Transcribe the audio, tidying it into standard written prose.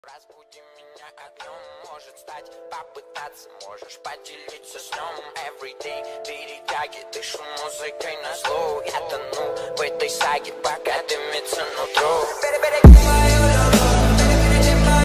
Разбуди меня огнем, может стать, попытаться, можешь поделиться сном. Everyday перетяги, дышу музыкой на зло. Я тону в этой саге, пока дымится нутро.